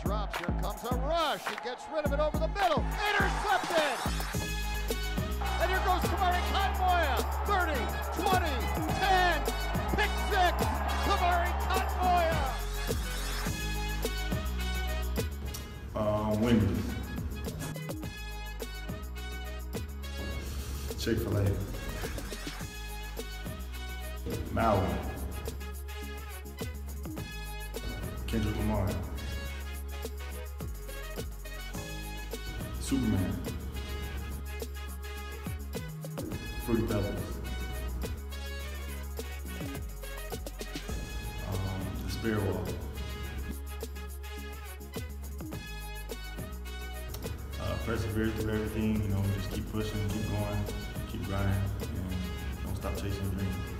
drops. Here comes a rush. He gets rid of it over the middle. Intercepted! And here goes Kamari Cotton-Moya. 30, 20, 10. Pick six. Kamari Cotton-Moya. Wendy's. Chick-fil-A. Maui. Kendrick Lamar. Superman. Fruity Pebbles. The Spirit Walk. Persevere through everything, just keep pushing, keep going, keep grinding, and don't stop chasing your dreams.